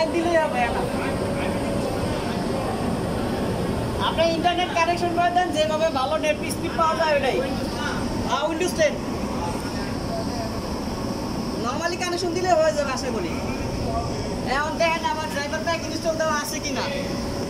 Line দিলেই হবে না। আপনি ইন্টারনেট কানেকশন করে দেন, যেভাবে ভালো নেট স্পিড পাওয়া যায় ওটাই। উইন্ডোজ 10 নর্মালি কানেকশন দিলে হয়ে যাবে আশা করি। এখন দেখেন আমার ড্রাইভার ব্যাগ ইনস্টল দেওয়া আছে কিনা।